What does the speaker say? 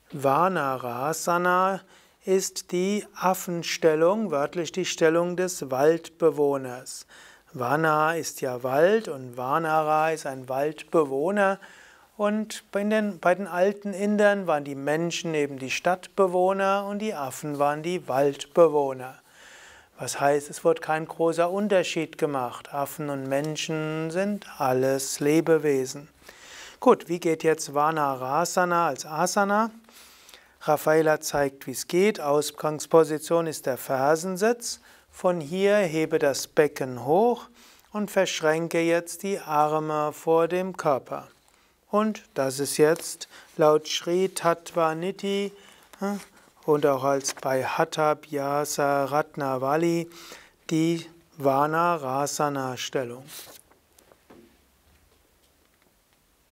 Vanarasana ist die Affenstellung, wörtlich die Stellung des Waldbewohners. Vana ist ja Wald und Vanara ist ein Waldbewohner. Und bei den alten Indern waren die Menschen eben die Stadtbewohner und die Affen waren die Waldbewohner. Was heißt, es wird kein großer Unterschied gemacht. Affen und Menschen sind alles Lebewesen. Gut, wie geht jetzt Vanarasana als Asana? Raffaella zeigt, wie es geht. Ausgangsposition ist der Fersensitz. Von hier hebe das Becken hoch und verschränke jetzt die Arme vor dem Körper. Und das ist jetzt laut Sri Tattva Nidhi und auch als bei Hatha Abhyasa Ratnavali die Vanarasana-Stellung.